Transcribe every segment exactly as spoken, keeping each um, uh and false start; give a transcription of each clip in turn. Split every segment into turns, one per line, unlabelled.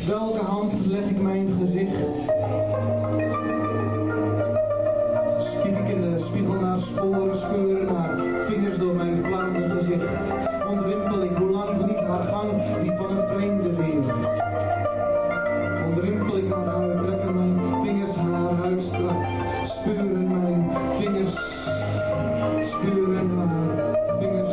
welke hand leg ik mijn gezicht? Spiek ik in de spiegel naar sporen, speuren naar vingers door mijn vlammende gezicht. Ontrimpel ik, hoe lang geniet haar gang, die van een vreemde weer. Ontrimpel ik haar huid, trekken mijn vingers haar huid strak. Speuren mijn vingers, speuren haar vingers.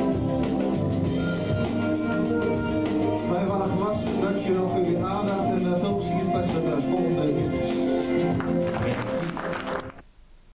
Dankjewel voor jullie aandacht en uh,